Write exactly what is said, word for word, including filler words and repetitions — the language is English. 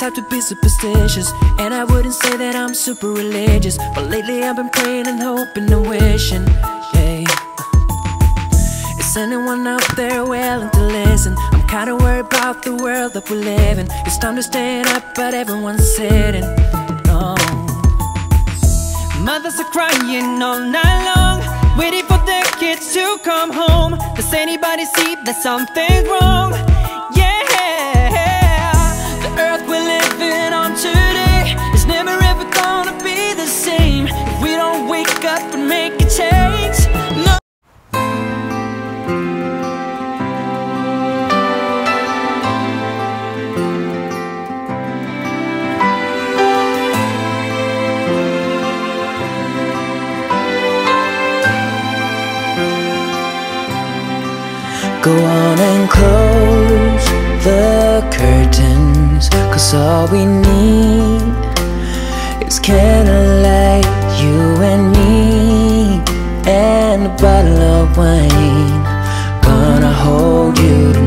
type to be superstitious, and I wouldn't say that I'm super religious, but lately I've been praying and hoping and wishing, yeah. Is anyone out there willing to listen? I'm kinda worried about the world that we live in. It's time to stand up, but everyone's sitting. No. Mothers are crying all night long, waiting for their kids to come home. Does anybody see that something's wrong? Yeah, the earth we're living on today is never ever gonna be the same if we don't wake up and make a change. No. Go on and close the curtains, 'cause all we need is candlelight, you and me, and a bottle of wine. Gonna hold you